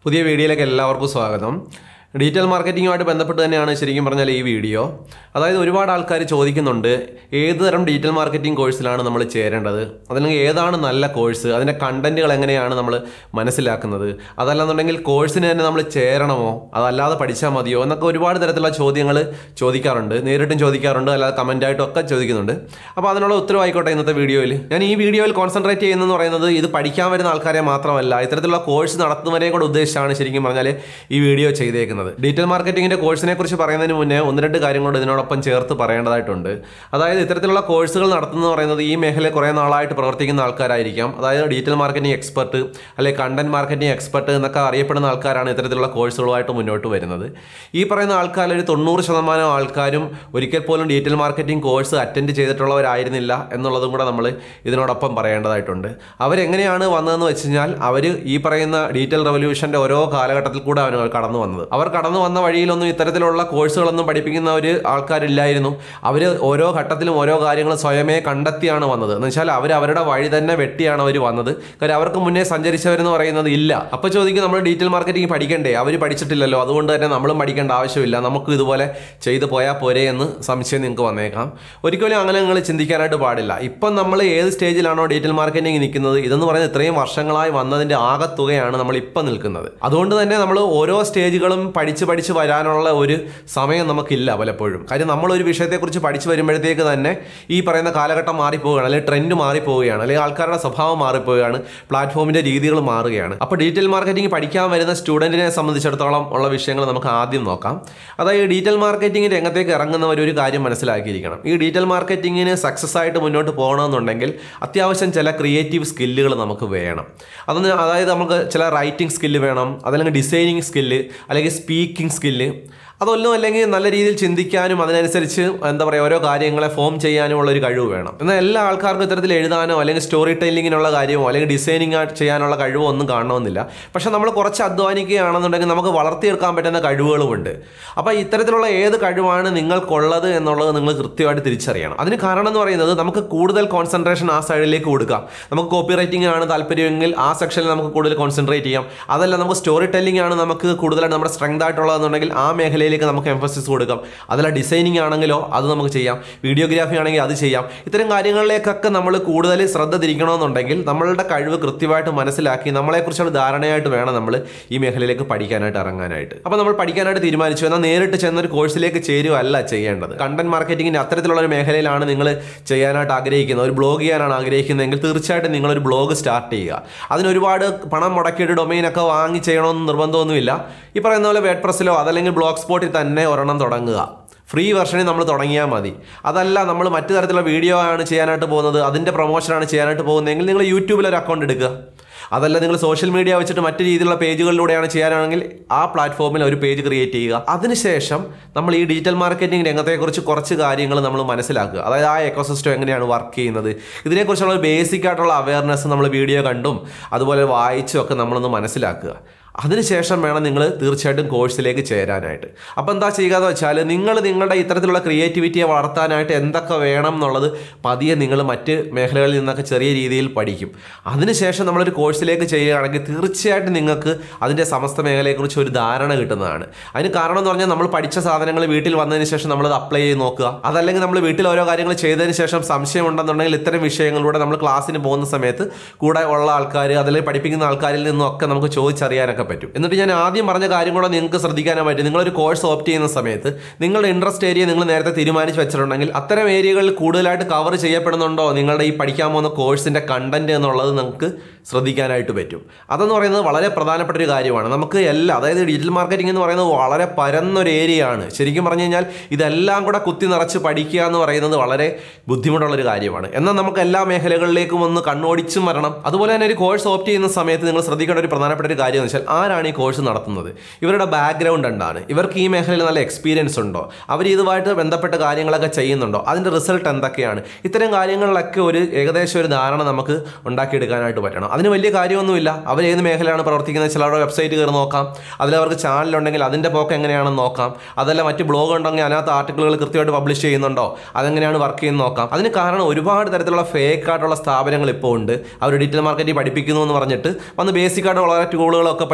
പുതിയ വീഡിയോയിലേക്ക് എല്ലാവർക്കും സ്വാഗതം. ഡിജിറ്റൽ മാർക്കറ്റിംഗുമായിട്ട് ബന്ധപ്പെട്ട് തന്നെയാണ് ശരിക്കും പറഞ്ഞാൽ ഈ വീഡിയോ. അതായത് ഒരുപാട് ആൾക്കാർ ചോദിക്കുന്നുണ്ട് ഏത് തരം ഡിജിറ്റൽ മാർക്കറ്റിംഗ് കോഴ്സിലാണ് നമ്മൾ ചേരേണ്ടത്, അതല്ലെങ്കിൽ ഏതാണ് നല്ല കോഴ്സ്, അതിൻ്റെ കണ്ടന്റുകൾ എങ്ങനെയാണ് നമ്മൾ മനസ്സിലാക്കുന്നത്, അതല്ലാന്നുണ്ടെങ്കിൽ കോഴ്സിന് തന്നെ നമ്മൾ ചേരണമോ അതല്ലാതെ പഠിച്ചാൽ മതിയോ എന്നൊക്കെ ഒരുപാട് തരത്തിലുള്ള ചോദ്യങ്ങൾ ചോദിക്കാറുണ്ട്. നേരിട്ടും ചോദിക്കാറുണ്ട്, അല്ലാതെ കമൻറ്റായിട്ടും ഒക്കെ ചോദിക്കുന്നുണ്ട്. അപ്പോൾ അതിനുള്ള ഉത്തരവായിക്കോട്ടെ ഇന്നത്തെ വീഡിയോയിൽ. ഞാൻ ഈ വീഡിയോയിൽ കോൺസെൻട്രേറ്റ് ചെയ്യുന്നതെന്ന് പറയുന്നത് ഇത് പഠിക്കാൻ വരുന്ന ആൾക്കാരെ മാത്രമല്ല, ഇത്തരത്തിലുള്ള കോഴ്സ് നടത്തുന്നവരെയും കൂടെ ഉദ്ദേശിച്ചാണ് ശരിക്കും പറഞ്ഞാൽ ഈ വീഡിയോ ചെയ്തേക്കുന്നത്. ഡിജിറ്റൽ മാർക്കറ്റിംഗിന്റെ കോഴ്സിനെ കുറിച്ച് പറയുന്നതിന് മുന്നേ ഒന്ന് രണ്ട് കാര്യങ്ങളോട് ഇതിനോടൊപ്പം ചേർത്ത് പറയേണ്ടതായിട്ടുണ്ട്. അതായത് ഇത്തരത്തിലുള്ള കോഴ്സുകൾ നടത്തുന്നത് പറയുന്നത് ഈ മേഖലയിൽ കുറേ നാളായിട്ട് പ്രവർത്തിക്കുന്ന ആൾക്കാരായിരിക്കാം. അതായത് ഡിജിറ്റൽ മാർക്കറ്റിംഗ് എക്സ്പെർട്ട് അല്ലെങ്കിൽ കണ്ടന്റ് മാർക്കറ്റിംഗ് എക്സ്പെർട്ട് എന്നൊക്കെ അറിയപ്പെടുന്ന ആൾക്കാരാണ് ഇത്തരത്തിലുള്ള കോഴ്സുകളുമായിട്ട് മുന്നോട്ട് വരുന്നത്. ഈ പറയുന്ന ആൾക്കാരിൽ 90% ആൾക്കാരും ഒരിക്കൽ പോലും ഡിജിറ്റൽ മാർക്കറ്റിംഗ് കോഴ്സ് അറ്റൻഡ് ചെയ്തിട്ടുള്ളവരായിരുന്നില്ല എന്നുള്ളതും കൂടെ നമ്മൾ ഇതിനോടൊപ്പം പറയേണ്ടതായിട്ടുണ്ട്. അവരെങ്ങനെയാണ് വന്നതെന്ന് വെച്ച് കഴിഞ്ഞാൽ അവർ ഈ പറയുന്ന ഡിജിറ്റൽ റവല്യൂഷൻ്റെ ഓരോ കാലഘട്ടത്തിൽ കൂടെ അവർ കടന്നു വന്നത്. അവർ കടന്നു വന്ന വഴിയിലൊന്നും ഇത്തരത്തിലുള്ള കോഴ്സുകളൊന്നും പഠിപ്പിക്കുന്ന ഒരു ആൾക്കാരില്ലായിരുന്നു. അവർ ഓരോ ഘട്ടത്തിലും ഓരോ കാര്യങ്ങൾ സ്വയമേ കണ്ടെത്തിയാണ് വന്നത്. എന്ന് വെച്ചാൽ അവരുടെ വഴി തന്നെ വെട്ടിയാണ് അവർ വന്നത്. കാര്യം അവർക്ക് മുന്നേ സഞ്ചരിച്ചവരെന്ന് പറയുന്നത് ഇല്ല. അപ്പോൾ ചോദിക്കും നമ്മൾ ഡിജിറ്റൽ മാർക്കറ്റിംഗ് പഠിക്കണ്ടേ, അവർ പഠിച്ചിട്ടില്ലല്ലോ, അതുകൊണ്ട് തന്നെ നമ്മളും പഠിക്കേണ്ട ആവശ്യമില്ല, നമുക്ക് ഇതുപോലെ ചെയ്തു പോയാൽ പോരെ എന്ന് സംശയം നിങ്ങൾക്ക് വന്നേക്കാം. ഒരിക്കലും അങ്ങനെ നിങ്ങൾ ചിന്തിക്കാനായിട്ട് പാടില്ല. ഇപ്പം നമ്മൾ ഏത് സ്റ്റേജിലാണോ ഡിജിറ്റൽ മാർക്കറ്റിംഗ് നിൽക്കുന്നത്, ഇതെന്ന് പറയുന്നത് ഇത്രയും വർഷങ്ങളായി വന്നതിൻ്റെ ആകത്തുകയാണ് നമ്മൾ ഇപ്പം നിൽക്കുന്നത്. അതുകൊണ്ട് തന്നെ നമ്മൾ ഓരോ സ്റ്റേജുകളും പഠിച്ച് വരാനുള്ള ഒരു സമയം നമുക്കില്ല പലപ്പോഴും. കാര്യം നമ്മളൊരു വിഷയത്തെക്കുറിച്ച് പഠിച്ചു വരുമ്പോഴത്തേക്ക് തന്നെ ഈ പറയുന്ന കാലഘട്ടം മാറിപ്പോവുകയാണ്, അല്ലെങ്കിൽ ട്രെൻഡ് മാറിപ്പോവുകയാണ്, അല്ലെങ്കിൽ ആൾക്കാരുടെ സ്വഭാവം മാറിപ്പോവുകയാണ്, പ്ലാറ്റ്ഫോമിൻ്റെ രീതികൾ മാറുകയാണ്. അപ്പോൾ ഡിജിറ്റൽ മാർക്കറ്റിംഗ് പഠിക്കാൻ വരുന്ന സ്റ്റുഡൻറ്റിനെ സംബന്ധിച്ചിടത്തോളം ഉള്ള വിഷയങ്ങൾ നമുക്ക് ആദ്യം നോക്കാം. അതായത് ഡിജിറ്റൽ മാർക്കറ്റിംഗ് രംഗത്തേക്ക് ഇറങ്ങുന്നവർ ഒരു കാര്യം മനസ്സിലാക്കിയിരിക്കണം. ഈ ഡിജിറ്റൽ മാർക്കറ്റിങ്ങിന് സക്സസ് ആയിട്ട് മുന്നോട്ട് പോകണമെന്നുണ്ടെങ്കിൽ അത്യാവശ്യം ചില ക്രിയേറ്റീവ് സ്കില്ലുകൾ നമുക്ക് വേണം. അതായത് നമുക്ക് ചില റൈറ്റിംഗ് സ്കില്ല് വേണം, അതല്ലെങ്കിൽ ഡിസൈനിങ് സ്കില്ല്, അല്ലെങ്കിൽ സ്പീക്കിംഗ് സ്കില്ല്, അതൊന്നും അല്ലെങ്കിൽ നല്ല രീതിയിൽ ചിന്തിക്കാനും അതിനനുസരിച്ച് ഓരോ കാര്യങ്ങളെ ഫോം ചെയ്യാനും ഉള്ളൊരു കഴിവ് വേണം. എന്നാൽ എല്ലാ ആൾക്കാർക്കും ഇത്തരത്തിൽ എഴുതാനോ അല്ലെങ്കിൽ സ്റ്റോറി ടെല്ലിങ്ങിനുള്ള കാര്യമോ അല്ലെങ്കിൽ ഡിസൈനിങ് ചെയ്യാനുള്ള കഴിവോ ഒന്നും കാണണമെന്നില്ല. പക്ഷെ നമ്മൾ കുറച്ച് അധ്വാനിക്കുകയാണെന്നുണ്ടെങ്കിൽ നമുക്ക് വളർത്തിയെടുക്കാൻ പറ്റുന്ന കഴിവുകളുമുണ്ട്. അപ്പോൾ ഇത്തരത്തിലുള്ള ഏത് കഴിവാണ് നിങ്ങൾക്കുള്ളത് എന്നുള്ളത് നിങ്ങൾ കൃത്യമായിട്ട് തിരിച്ചറിയണം. അതിന് കാരണം എന്ന് പറയുന്നത് നമുക്ക് കൂടുതൽ കോൺസെൻട്രേഷൻ ആ സൈഡിലേക്ക് കൊടുക്കാം. നമുക്ക് കോപ്പി റൈറ്റിംഗ് ആണ് താല്പര്യമെങ്കിൽ ആ സെക്ഷനിൽ നമുക്ക് കൂടുതൽ കോൺസെൻട്രേറ്റ് ചെയ്യാം. അതല്ല നമുക്ക് സ്റ്റോറി ടെല്ലിംഗ് ആണ് നമുക്ക് കൂടുതലായിട്ട് നമ്മുടെ സ്ട്രെങ്ത് ആയിട്ടുള്ളതെന്നുണ്ടെങ്കിൽ ആ മേഖലയിലേക്ക് നമുക്ക് എംഫസിസ് കൊടുക്കാം. അതല്ല ഡിസൈനിങ് ആണെങ്കിലോ അത് നമുക്ക് ചെയ്യാം, വീഡിയോഗ്രാഫി ആണെങ്കിൽ അത് ചെയ്യാം. ഇത്തരം കാര്യങ്ങളിലേക്കൊക്കെ നമ്മൾ കൂടുതൽ ശ്രദ്ധ തിരിക്കണമെന്നുണ്ടെങ്കിൽ നമ്മളുടെ കഴിവ് കൃത്യമായിട്ട് മനസ്സിലാക്കി നമ്മളെക്കുറിച്ചുള്ള ധാരണയായിട്ട് വേണം നമ്മൾ ഈ മേഖലയിലേക്ക് പഠിക്കാനായിട്ട് ഇറങ്ങാനായിട്ട്. അപ്പോൾ നമ്മൾ പഠിക്കാനായിട്ട് തീരുമാനിച്ചു എന്നാൽ നേരിട്ട് ചെന്നൊരു കോഴ്സിലേക്ക് ചേരുകയല്ല ചെയ്യേണ്ടത്. കണ്ടന്റ് മാർക്കറ്റിംഗിൻ്റെ അത്തരത്തിലുള്ള ഒരു മേഖലയിലാണ് നിങ്ങൾ ചെയ്യാനായിട്ട് ആഗ്രഹിക്കുന്നത്, ഒരു ബ്ലോഗ് ചെയ്യാനാണ് ആഗ്രഹിക്കുന്നതെങ്കിൽ തീർച്ചയായിട്ടും നിങ്ങളൊരു ബ്ലോഗ് സ്റ്റാർട്ട് ചെയ്യുക. അതിനൊരുപാട് പണം മുടക്കിയിട്ട് ഡൊമൈനൊക്കെ വാങ്ങി ചെയ്യണമെന്ന് നിർബന്ധമൊന്നുമില്ല. ഈ പറയുന്ന പോലെ വേഡ്പ്രസ്സിലോ അതല്ലെങ്കിൽ ബ്ലോഗ് സ്പോട്ടിൽ തന്നെ ഒരെണ്ണം തുടങ്ങുക. ഫ്രീ വെർഷനിൽ നമ്മൾ തുടങ്ങിയാൽ മതി. അതല്ല നമ്മൾ മറ്റു തരത്തിലുള്ള വീഡിയോ ആണ് ചെയ്യാനായിട്ട് പോകുന്നത്, അതിൻ്റെ പ്രൊമോഷനാണ് ചെയ്യാനായിട്ട് പോകുന്നതെങ്കിൽ നിങ്ങൾ യൂട്യൂബിൽ ഒരു അക്കൗണ്ട് എടുക്കുക. അതല്ല നിങ്ങൾ സോഷ്യൽ മീഡിയ വെച്ചിട്ട് മറ്റു രീതിയിലുള്ള പേജുകളിലൂടെയാണ് ചെയ്യാനാണെങ്കിൽ ആ പ്ലാറ്റ്ഫോമിൽ ഒരു പേജ് ക്രിയേറ്റ് ചെയ്യുക. അതിനുശേഷം നമ്മൾ ഈ ഡിജിറ്റൽ മാർക്കറ്റിംഗ് രംഗത്തെക്കുറിച്ച് കുറച്ച് കാര്യങ്ങൾ നമ്മൾ മനസ്സിലാക്കുക. അതായത് ആ എക്കോസിസ്റ്റം എങ്ങനെയാണ് വർക്ക് ചെയ്യുന്നത്, ഇതിനെക്കുറിച്ചുള്ള ബേസിക് ആയിട്ടുള്ള അവയർനെസ് നമ്മൾ വീഡിയോ കണ്ടും അതുപോലെ വായിച്ചും ഒക്കെ നമ്മളൊന്ന് മനസ്സിലാക്കുക. അതിനുശേഷം വേണം നിങ്ങൾ തീർച്ചയായിട്ടും കോഴ്സിലേക്ക് ചേരാനായിട്ട്. അപ്പോൾ എന്താ ചെയ്യുക എന്ന് വെച്ചാൽ നിങ്ങളുടെ ഇത്തരത്തിലുള്ള ക്രിയേറ്റിവിറ്റിയെ വളർത്താനായിട്ട് എന്തൊക്കെ വേണം എന്നുള്ളത് പതിയെ നിങ്ങൾ മറ്റ് മേഖലകളിൽ നിന്നൊക്കെ ചെറിയ രീതിയിൽ പഠിക്കും. അതിനുശേഷം നമ്മളൊരു കോഴ്സിലേക്ക് ചെയ്യുകയാണെങ്കിൽ തീർച്ചയായിട്ടും നിങ്ങൾക്ക് അതിൻ്റെ സമസ്ത മേഖലയെക്കുറിച്ച് ഒരു ധാരണ കിട്ടുന്നതാണ്. അതിന് കാരണം എന്ന് പറഞ്ഞാൽ നമ്മൾ പഠിച്ച സാധനങ്ങൾ വീട്ടിൽ വന്നതിന് ശേഷം നമ്മളത് അപ്ലൈ ചെയ്ത് നോക്കുക. അതല്ലെങ്കിൽ നമ്മൾ വീട്ടിൽ ഓരോ കാര്യങ്ങൾ ചെയ്തതിന് ശേഷം സംശയമുണ്ടെന്നുണ്ടെങ്കിൽ ഇത്തരം വിഷയങ്ങളിലൂടെ നമ്മൾ ക്ലാസ്സിന് പോകുന്ന സമയത്ത് കൂടെ ഉള്ള ആൾക്കാർ അല്ലെങ്കിൽ പഠിപ്പിക്കുന്ന ആൾക്കാരിൽ നിന്നൊക്കെ നമുക്ക് ചോദിച്ചറിയാനൊക്കെ പറ്റും. എന്നിട്ട് ഞാൻ ആദ്യം പറഞ്ഞ കാര്യം കൂടെ നിങ്ങൾക്ക് ശ്രദ്ധിക്കാനേ പറ്റും. നിങ്ങളൊരു കോഴ്സ് ഓപ്റ്റ് ചെയ്യുന്ന സമയത്ത് നിങ്ങളുടെ ഇൻട്രസ്റ്റ് ഏരിയ നിങ്ങൾ നേരത്തെ തീരുമാനിച്ച് വെച്ചിട്ടുണ്ടെങ്കിൽ അത്തരം ഏരിയകളിൽ കൂടുതലായിട്ട് കവർ ചെയ്യപ്പെടുന്നുണ്ടോ നിങ്ങളുടെ ഈ പഠിക്കാൻ പോകുന്ന കോഴ്സിൻ്റെ കണ്ടന്റ് എന്നുള്ളത് നമുക്ക് ശ്രദ്ധിക്കാനായിട്ട് പറ്റും. അതെന്ന് പറയുന്നത് വളരെ പ്രധാനപ്പെട്ട ഒരു കാര്യമാണ്. നമുക്ക് അതായത് ഡിജിറ്റൽ മാർക്കറ്റിംഗ് എന്ന് പറയുന്നത് വളരെ പരന്നൊരു ഏരിയയാണ്. ശരിക്കും പറഞ്ഞു കഴിഞ്ഞാൽ ഇതെല്ലാം കൂടെ കുത്തി നിറച്ച് പഠിക്കുക എന്ന് പറയുന്നത് വളരെ ബുദ്ധിമുട്ടുള്ളൊരു കാര്യമാണ്. എന്നാൽ നമുക്ക് എല്ലാ മേഖലകളിലേക്കും ഒന്ന് കണ്ണോടിച്ചും വരണം. അതുപോലെ തന്നെ ഒരു കോഴ്സ് ഓപ്റ്റ് ചെയ്യുന്ന സമയത്ത് നിങ്ങൾ ശ്രദ്ധിക്കേണ്ട ഒരു പ്രധാനപ്പെട്ട ഒരു കാര്യം എന്ന് വെച്ചാൽ ആരാണ് ഈ കോഴ്സ് നടത്തുന്നത്, ഇവരുടെ ബാക്ക്ഗ്രൗണ്ട് എന്താണ്, ഇവർക്ക് ഈ മേഖലയിൽ നല്ല എക്സ്പീരിയൻസ് ഉണ്ടോ, അവർ ഇതുമായിട്ട് ബന്ധപ്പെട്ട കാര്യങ്ങളൊക്കെ ചെയ്യുന്നുണ്ടോ, അതിൻ്റെ റിസൾട്ട് എന്തൊക്കെയാണ്, ഇത്തരം കാര്യങ്ങളിലൊക്കെ ഏകദേശം ഒരു ധാരണ നമുക്ക് ഉണ്ടാക്കിയെടുക്കാനായിട്ട് പറ്റണം. അതിന് വലിയ കാര്യമൊന്നുമില്ല. അവർ ഏത് മേഖലയാണ് പ്രവർത്തിക്കുന്നത് ചിലരുടെ വെബ്സൈറ്റ് കയറി നോക്കാം. അതിലവർക്ക് ചാനലുണ്ടെങ്കിൽ അതിൻ്റെ പോക്ക് എങ്ങനെയാണെന്ന് നോക്കാം. അതല്ല മറ്റ് ബ്ലോഗ് ഉണ്ടെങ്കിൽ അതിനകത്ത് ആർട്ടിക്കിളുകൾ കൃത്യമായിട്ട് പബ്ലിഷ് ചെയ്യുന്നുണ്ടോ, അതെങ്ങനെയാണ് വർക്ക് ചെയ്യുന്നത് നോക്കാം. അതിന് കാരണം ഒരുപാട് തരത്തിലുള്ള ഫേക്ക് ആയിട്ടുള്ള സ്ഥാപനങ്ങൾ ഇപ്പോൾ ഉണ്ട്. അവർ ഡിജിറ്റൽ മാർക്കറ്റിംഗ് പഠിപ്പിക്കുന്നു എന്ന് പറഞ്ഞിട്ട് വന്ന് ബേസിക് ആയിട്ട് വളരെ ടൂളുകളൊക്കെ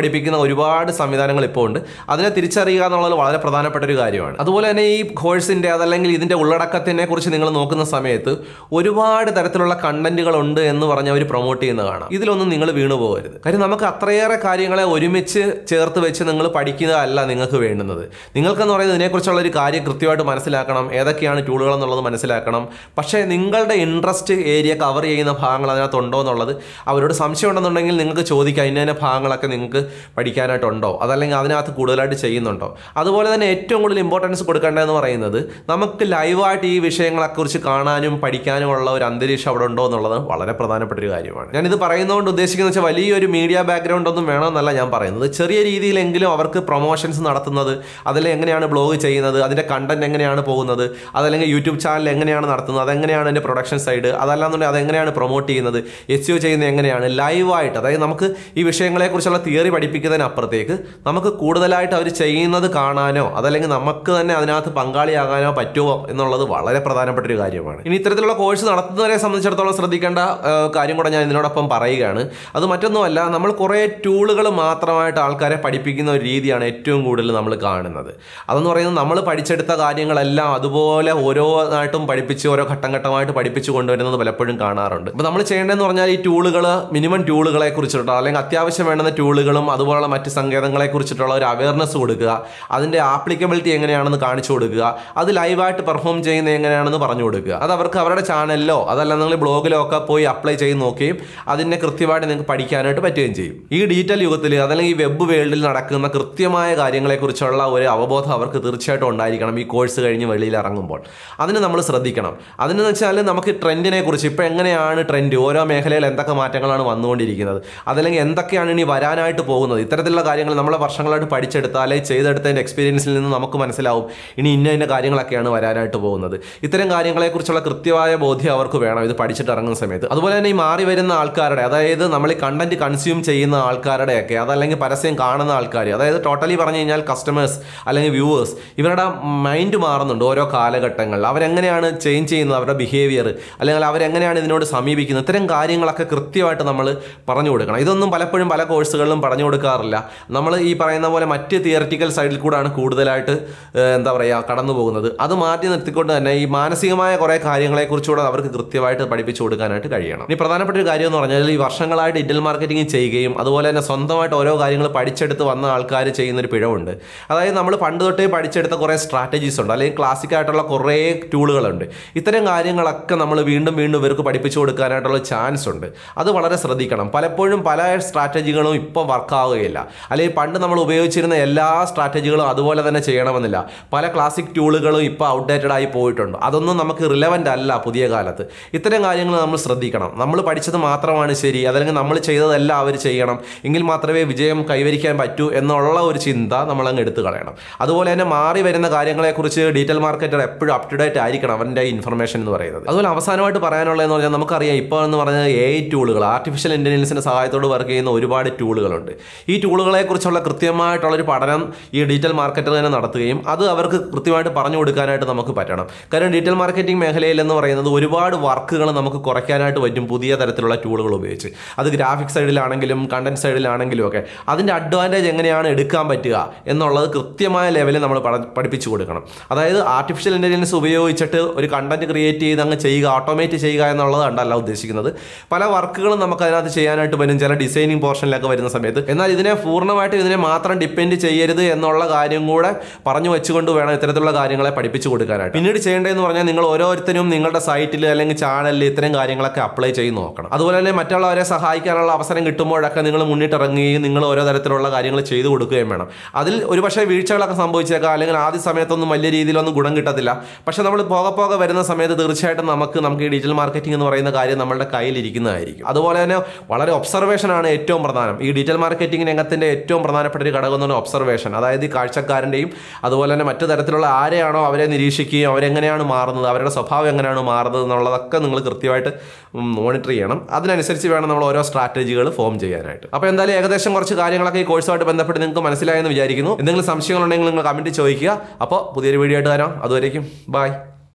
പഠിപ്പിക്കുന്ന ഒരുപാട് സംവിധാനങ്ങൾ ഇപ്പോൾ ഉണ്ട്. അതിനെ തിരിച്ചറിയുക എന്നുള്ളത് വളരെ പ്രധാനപ്പെട്ട ഒരു കാര്യമാണ്. അതുപോലെ തന്നെ ഈ കോഴ്സിൻ്റെ അതല്ലെങ്കിൽ ഇതിൻ്റെ ഉള്ളടക്കത്തിനെ കുറിച്ച് നിങ്ങൾ നോക്കുന്ന സമയത്ത് ഒരുപാട് തരത്തിലുള്ള കണ്ടന്റുകൾ ഉണ്ട് എന്ന് പറഞ്ഞ് അവർ പ്രൊമോട്ട് ചെയ്യുന്ന കാണാം. ഇതിലൊന്നും നിങ്ങൾ വീണു പോകരുത്. കാര്യം നമുക്ക് അത്രയേറെ കാര്യങ്ങളെ ഒരുമിച്ച് ചേർത്ത് വെച്ച് നിങ്ങൾ പഠിക്കുന്നതല്ല നിങ്ങൾക്ക് വേണ്ടുന്നത്. നിങ്ങൾക്കെന്ന് പറയുന്നത് ഇതിനെക്കുറിച്ചുള്ള ഒരു കാര്യം കൃത്യമായിട്ട് മനസ്സിലാക്കണം, ഏതൊക്കെയാണ് ടൂളുകൾ എന്നുള്ളത് മനസ്സിലാക്കണം. പക്ഷേ നിങ്ങളുടെ ഇൻട്രസ്റ്റ് ഏരിയ കവർ ചെയ്യുന്ന ഭാഗങ്ങൾ അതിനകത്തുണ്ടോ എന്നുള്ളത് അവരോട് സംശയം ഉണ്ടെന്നുണ്ടെങ്കിൽ നിങ്ങൾക്ക് ചോദിക്കാം, ഇന്ന ഭാഗങ്ങളൊക്കെ നിങ്ങൾക്ക് പഠിക്കാനായിട്ടുണ്ടോ, അതല്ലെങ്കിൽ അതിനകത്ത് കൂടുതലായിട്ട് ചെയ്യുന്നുണ്ടോ. അതുപോലെ തന്നെ ഏറ്റവും കൂടുതൽ ഇമ്പോർട്ടൻസ് കൊടുക്കേണ്ടതെന്ന് പറയുന്നത് നമുക്ക് ലൈവായിട്ട് ഈ വിഷയങ്ങളെക്കുറിച്ച് കാണാനും പഠിക്കാനും ഉള്ള ഒരു അന്തരീക്ഷം അവിടെ ഉണ്ടോ എന്നുള്ളത് വളരെ പ്രധാനപ്പെട്ട ഒരു കാര്യമാണ്. ഞാനിത് പറയുന്നതുകൊണ്ട് ഉദ്ദേശിക്കുന്നത് വെച്ചാൽ വലിയൊരു മീഡിയ ബാക്ക്ഗ്രൗണ്ട് ഒന്നും വേണമെന്നല്ല ഞാൻ പറയുന്നത്. ചെറിയ രീതിയിലെങ്കിലും അവർക്ക് പ്രൊമോഷൻസ് നടത്തുന്നത്, അതിൽ എങ്ങനെയാണ് ബ്ലോഗ് ചെയ്യുന്നത്, അതിൻ്റെ കണ്ടന്റ് എങ്ങനെയാണ് പോകുന്നത്, അതല്ലെങ്കിൽ യൂട്യൂബ് ചാനൽ എങ്ങനെയാണ് നടത്തുന്നത്, അതെങ്ങനെയാണ് അതിൻ്റെ പ്രൊഡക്ഷൻ സൈഡ്, അതല്ലാന്നുണ്ടെങ്കിൽ അതെങ്ങനെയാണ് പ്രൊമോട്ട് ചെയ്യുന്നത്, SEO ചെയ്യുന്നത് എങ്ങനെയാണ് ലൈവായിട്ട്. അതായത് നമുക്ക് ഈ വിഷയങ്ങളെക്കുറിച്ചുള്ള തിയറി പഠിപ്പിക്കുന്നതിനപ്പുറത്തേക്ക് നമുക്ക് കൂടുതലായിട്ട് അവർ ചെയ്യുന്നത് കാണാനോ അതല്ലെങ്കിൽ നമുക്ക് തന്നെ അതിനകത്ത് പങ്കാളിയാകാനോ പറ്റുമോ എന്നുള്ളത് വളരെ പ്രധാനപ്പെട്ട ഒരു കാര്യമാണ്. ഇനി ഇത്തരത്തിലുള്ള കോഴ്സ് നടത്തുന്നവരെ സംബന്ധിച്ചിടത്തോളം ശ്രദ്ധിക്കേണ്ട കാര്യം കൂടെ ഞാൻ ഇതിനോടൊപ്പം പറയുകയാണ്. അത് മറ്റൊന്നുമല്ല, നമ്മൾ കുറേ ടൂളുകൾ മാത്രമായിട്ട് ആൾക്കാരെ പഠിപ്പിക്കുന്ന ഒരു രീതിയാണ് ഏറ്റവും കൂടുതൽ നമ്മൾ കാണുന്നത്. അതെന്ന് പറയുന്നത് നമ്മൾ പഠിച്ചെടുത്ത കാര്യങ്ങളെല്ലാം അതുപോലെ ഓരോന്നായിട്ടും പഠിപ്പിച്ച് ഓരോ ഘട്ടം ഘട്ടമായിട്ട് പഠിപ്പിച്ച് കൊണ്ടുവരുന്നത് പലപ്പോഴും കാണാറുണ്ട്. അപ്പോൾ നമ്മൾ ചെയ്യേണ്ടതെന്ന് പറഞ്ഞാൽ ഈ ടൂളുകൾ, മിനിമം ടൂളുകളെ കുറിച്ചിട്ടുള്ള അല്ലെങ്കിൽ അത്യാവശ്യം വേണ്ടുന്ന ടൂളുകളും അതുപോലുള്ള മറ്റ് സങ്കേതങ്ങളെ കുറിച്ചിട്ടുള്ള ഒരു അവയർനെസ് കൊടുക്കുക, അതിൻ്റെ ആപ്ലിക്കബിലിറ്റി എങ്ങനെയാണെന്ന് കാണിച്ചു കൊടുക്കുക, അത് ലൈവായിട്ട് പെർഫോം ചെയ്യുന്നത് എങ്ങനെയാണെന്ന് പറഞ്ഞു കൊടുക്കുക. അത് അവർക്ക് അവരുടെ ചാനലിലോ അതല്ല നിങ്ങൾ ബ്ലോഗിലോ ഒക്കെ പോയി അപ്ലൈ ചെയ്ത് നോക്കുകയും അതിനെ കൃത്യമായിട്ട് നിങ്ങൾക്ക് പഠിക്കാനായിട്ട് പറ്റുകയും ചെയ്യും. ഈ ഡിജിറ്റൽ യുഗത്തിൽ അതല്ലെങ്കിൽ ഈ വെബ് വേൾഡിൽ നടക്കുന്ന കൃത്യമായ കാര്യങ്ങളെക്കുറിച്ചുള്ള ഒരു അവബോധം അവർക്ക് തീർച്ചയായിട്ടും ഉണ്ടായിരിക്കണം ഈ കോഴ്സ് കഴിഞ്ഞ് വെളിയിൽ ഇറങ്ങുമ്പോൾ. അതിന് നമ്മൾ ശ്രദ്ധിക്കണം. അതിനെന്ന് വെച്ചാൽ നമുക്ക് ട്രെൻഡിനെ കുറിച്ച് ഇപ്പോൾ എങ്ങനെയാണ് ട്രെൻഡ്, ഓരോ മേഖലയിൽ എന്തൊക്കെ മാറ്റങ്ങളാണ് വന്നുകൊണ്ടിരിക്കുന്നത്, അതല്ലെങ്കിൽ എന്തൊക്കെയാണ് ഇനി വരാനായിട്ട് പോകുന്നത്, ഇത്തരത്തിലുള്ള കാര്യങ്ങൾ നമ്മളെ വർഷങ്ങളായിട്ട് പഠിച്ചെടുത്ത അല്ലെങ്കിൽ ചെയ്തെടുത്തതിൻ്റെ എക്സ്പീരിയൻസിൽ നിന്ന് നമുക്ക് മനസ്സിലാവും ഇനി ഇന്ന കാര്യങ്ങളൊക്കെയാണ് വരാനായിട്ട് പോകുന്നത്. ഇത്തരം കാര്യങ്ങളെക്കുറിച്ചുള്ള കൃത്യമായ ബോധ്യം അവർക്ക് വേണം ഇത് പഠിച്ചിട്ട് ഇറങ്ങുന്ന സമയത്ത്. അതുപോലെ തന്നെ ഈ മാറി വരുന്ന ആൾക്കാരുടെ, അതായത് നമ്മൾ ഈ കണ്ടന്റ് കൺസ്യൂം ചെയ്യുന്ന ആൾക്കാരുടെയൊക്കെ, അതല്ലെങ്കിൽ പരസ്യം കാണുന്ന ആൾക്കാർ, അതായത് ടോട്ടലി പറഞ്ഞു കഴിഞ്ഞാൽ കസ്റ്റമേഴ്സ് അല്ലെങ്കിൽ വ്യൂവേഴ്സ്, ഇവരുടെ മൈൻഡ് മാറുന്നുണ്ട് ഓരോ കാലഘട്ടങ്ങളിൽ. അവരെങ്ങനെയാണ് ചേഞ്ച് ചെയ്യുന്നത്, അവരുടെ ബിഹേവിയർ, അല്ലെങ്കിൽ അവരെങ്ങനെയാണ് ഇതിനോട് സമീപിക്കുന്നത്, ഇത്തരം കാര്യങ്ങളൊക്കെ കൃത്യമായിട്ട് നമ്മൾ പറഞ്ഞു കൊടുക്കണം. ഇതൊന്നും പലപ്പോഴും പല കോഴ്സുകളിലും പറഞ്ഞു കൊടുക്കാറില്ല. നമ്മൾ ഈ പറയുന്ന പോലെ മറ്റ് തിയറിറ്റിക്കൽ സൈഡിൽ കൂടെയാണ് കൂടുതലായിട്ട് എന്താ പറയുക കടന്നു പോകുന്നത്. അത് മാറ്റി നിർത്തിക്കൊണ്ട് തന്നെ ഈ മാനസികമായ കുറേ കാര്യങ്ങളെക്കുറിച്ചുകൂടെ അവർക്ക് കൃത്യമായിട്ട് പഠിപ്പിച്ചു കൊടുക്കാനായിട്ട് കഴിയണം. ഇനി പ്രധാനപ്പെട്ട ഒരു കാര്യം എന്ന് പറഞ്ഞാൽ ഈ വർഷങ്ങളായിട്ട് ഡിജിറ്റൽ മാർക്കറ്റിംഗ് ചെയ്യുകയും അതുപോലെ തന്നെ സ്വന്തമായിട്ട് ഓരോ കാര്യങ്ങൾ പഠിച്ചെടുത്ത് വന്ന ആൾക്കാർ ചെയ്യുന്നൊരു പിഴവുണ്ട്. അതായത് നമ്മൾ പണ്ട് തൊട്ടേ പഠിച്ചെടുത്ത കുറേ സ്ട്രാറ്റജീസ് ഉണ്ട്, അല്ലെങ്കിൽ ക്ലാസിക് ആയിട്ടുള്ള കുറേ ടൂളുകളുണ്ട്. ഇത്തരം കാര്യങ്ങളൊക്കെ നമ്മൾ വീണ്ടും വീണ്ടും ഇവർക്ക് പഠിപ്പിച്ചു കൊടുക്കാനായിട്ടുള്ള ചാൻസ് ഉണ്ട്. അത് വളരെ ശ്രദ്ധിക്കണം. പലപ്പോഴും പല സ്ട്രാറ്റജികളും ഇപ്പോൾ വർക്കാവുകയില്ല, അല്ലെങ്കിൽ പണ്ട് നമ്മൾ ഉപയോഗിച്ചിരുന്ന എല്ലാ സ്ട്രാറ്റജികളും അതുപോലെ തന്നെ ചെയ്യണമെന്നില്ല. പല ക്ലാസിക് ടൂളുകളും ഇപ്പോൾ ഔട്ട്ഡേറ്റഡ് ആയി പോയിട്ടുണ്ട്. അതൊന്നും നമുക്ക് റിലവൻ്റ് അല്ല പുതിയ കാലത്ത്. ഇത്തരം കാര്യങ്ങൾ നമ്മൾ ശ്രദ്ധിക്കണം. നമ്മൾ പഠിച്ചത് മാത്രമാണ് ശരി, അതല്ലെങ്കിൽ നമ്മൾ ചെയ്തതെല്ലാം അവർ ചെയ്യണം, എങ്കിൽ മാത്രമേ വിജയം കൈവരിക്കാൻ പറ്റൂ എന്നുള്ള ഒരു ചിന്ത നമ്മളങ്ങ് എടുത്തു കളയണം. അതുപോലെ തന്നെ മാറി വരുന്ന കാര്യങ്ങളെക്കുറിച്ച് ഡിജിറ്റൽ മാർക്കറ്റർ എപ്പോഴും അപ് ടു ഡേറ്റ് ആയിരിക്കണം അവൻ്റെ ഇൻഫർമേഷൻ എന്ന് പറയുന്നത്. അതുപോലെ അവസാനമായിട്ട് പറയാനുള്ളതെന്ന് പറഞ്ഞാൽ നമുക്കറിയാം ഇപ്പോൾ എന്ന് പറഞ്ഞാൽ AI ടൂളുകൾ, ആർട്ടിഫിഷ്യൽ ഇൻ്റലിജൻസിൻ്റെ സഹായത്തോട് വർക്ക് ചെയ്യുന്ന ഒരുപാട് ടൂളുകളുണ്ട്. ഈ ടൂളുകളെക്കുറിച്ചുള്ള കൃത്യമായിട്ടുള്ളൊരു പഠനം ഈ ഡിജിറ്റൽ മാർക്കറ്റർ തന്നെ നടത്തുകയും അത് അവർക്ക് കൃത്യമായിട്ട് പറഞ്ഞു കൊടുക്കാനായിട്ട് നമുക്ക് പറ്റണം. കാരണം ഡിജിറ്റൽ മാർക്കറ്റിംഗ് മേഖലയിൽ എന്ന് പറയുന്നത് ഒരുപാട് വർക്കുകൾ നമുക്ക് കുറയ്ക്കാനായിട്ട് പറ്റും പുതിയ തരത്തിലുള്ള ടൂളുകൾ ഉപയോഗിച്ച്. അത് ഗ്രാഫിക് സൈഡിലാണെങ്കിലും കണ്ടന്റ് സൈഡിലാണെങ്കിലും ഒക്കെ അതിൻ്റെ അഡ്വാൻറ്റേജ് എങ്ങനെയാണ് എടുക്കാൻ പറ്റുക എന്നുള്ളത് കൃത്യമായ ലെവലിൽ നമ്മൾ പഠിപ്പിച്ചു കൊടുക്കണം. അതായത് ആർട്ടിഫിഷ്യൽ ഇൻ്റലിജൻസ് ഉപയോഗിച്ചിട്ട് ഒരു കണ്ടന്റ് ക്രിയേറ്റ് ചെയ്ത് അങ്ങ് ചെയ്യുക, ഓട്ടോമേറ്റ് ചെയ്യുക എന്നുള്ളത് കണ്ടല്ല ഉദ്ദേശിക്കുന്നത്. പല വർക്കുകളും നമുക്ക് അതിനകത്ത് ചെയ്യാനായിട്ട് വരും ചില ഡിസൈനിങ് പോർഷനിലൊക്കെ വരുന്ന സമയത്ത്. എന്നാൽ ഇതിനെ പൂർണ്ണമായിട്ട് ഇതിനെ മാത്രം ഡിപ്പെൻഡ് ചെയ്യരുത് എന്നുള്ള കാര്യം കൂടെ പറഞ്ഞു വെച്ചുകൊണ്ട് വേണം ഇത്തരത്തിലുള്ള കാര്യങ്ങളെ പഠിപ്പിച്ചു കൊടുക്കാനായിട്ട്. പിന്നീട് ചെയ്യേണ്ടതെന്ന് പറഞ്ഞാൽ നിങ്ങൾ ഓരോരുത്തരും നിങ്ങളുടെ സൈറ്റിൽ അല്ലെങ്കിൽ ചാനലിൽ ഇത്തരം കാര്യങ്ങളൊക്കെ അപ്ലൈ ചെയ്ത് നോക്കണം. അതുപോലെ തന്നെ മറ്റുള്ളവരെ സഹായിക്കാനുള്ള അവസരം കിട്ടുമ്പോഴൊക്കെ നിങ്ങൾ മുന്നിട്ടിറങ്ങുകയും നിങ്ങൾ ഓരോ തരത്തിലുള്ള കാര്യങ്ങൾ ചെയ്തു കൊടുക്കുകയും വേണം. അതിൽ ഒരുപക്ഷെ വീഴ്ചകളൊക്കെ സംഭവിച്ചേക്കാം, അല്ലെങ്കിൽ ആദ്യ സമയത്തൊന്നും വലിയ രീതിയിലൊന്നും ഗുണം കിട്ടത്തില്ല. പക്ഷെ നമ്മൾ പോകെ വരുന്ന സമയത്ത് തീർച്ചയായിട്ടും നമുക്ക് ഈ ഡിജിറ്റൽ മാർക്കറ്റിംഗ് എന്ന് പറയുന്ന കാര്യം നമ്മുടെ കയ്യിലിരിക്കുന്നതായിരിക്കും. അതുപോലെ തന്നെ വളരെ ഒബ്സർവേഷനാണ് ഏറ്റവും പ്രധാനം. ഈ ഡിജിറ്റൽ മാർക്കറ്റിംഗ് രംഗത്തിൻ്റെ ഏറ്റവും പ്രധാനപ്പെട്ട ഒരു ഘടകം എന്ന് പറഞ്ഞാൽ ഒബ്സർവേഷൻ. അതായത് ഈ കാഴ്ചക്കാരൻ്റെയും അതുപോലെ തന്നെ മറ്റു തരത്തിലുള്ള ആരെയാണോ അവരെ നിരീക്ഷിക്കുകയും അവരെങ്ങനെയാണ് മാറുന്നത്, അവരുടെ സ്വഭാവം എങ്ങനെയാണ് മാറുന്നത് എന്നുള്ളതൊക്കെ നിങ്ങൾ കൃത്യമായിട്ട് മോണിറ്റർ ചെയ്യണം. അതിനനുസരിച്ച് വേണം നമ്മൾ ഓരോ സ്ട്രാറ്റജികൾ ഫോം ചെയ്യാനായിട്ട്. അപ്പോൾ എന്തായാലും ഏകദേശം കുറച്ച് കാര്യങ്ങളൊക്കെ ഈ കോഴ്സുമായിട്ട് ബന്ധപ്പെട്ട് നിങ്ങൾക്ക് മനസ്സിലായെന്ന് വിചാരിക്കുന്നു. എന്തെങ്കിലും സംശയങ്ങളുണ്ടെങ്കിൽ നിങ്ങൾ കമൻറ്റ് ചോദിക്കുക. അപ്പോൾ പുതിയൊരു വീഡിയോ ആയിട്ട് വരാം. അതുവരേക്കും ബൈ.